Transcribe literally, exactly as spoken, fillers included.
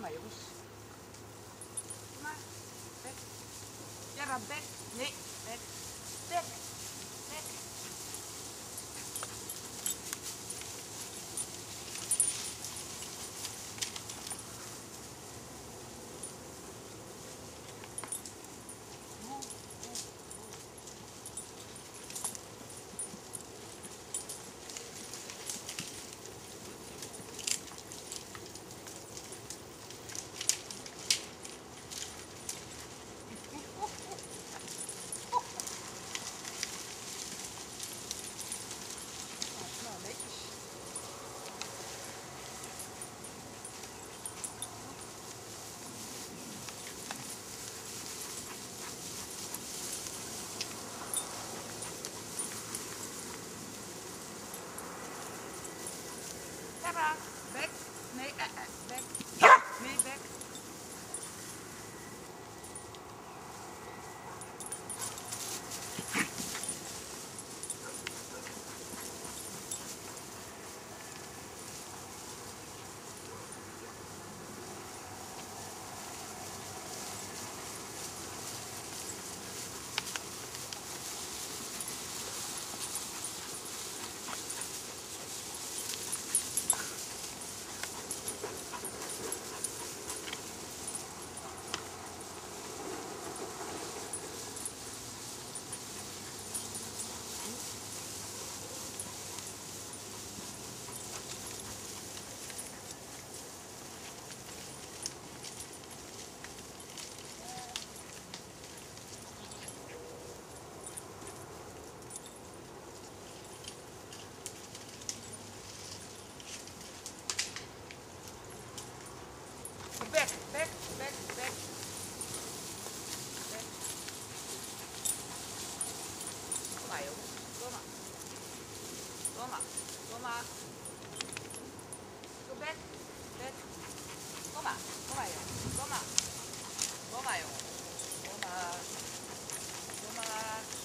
maar jongens. Kom maar. Weg. Jarrah, weg. Nee, weg. Weg. Weg. Jarrah, weg. Nee, eh, eh, weg. Nee, weg. Weg, weg, weg, weg. Weg. Kom maar jongens, kom maar. Kom maar, kom maar. Kom weg, weg. Kom maar, kom maar jongens, kom maar. Kom maar jongens, kom maar. Kom maar.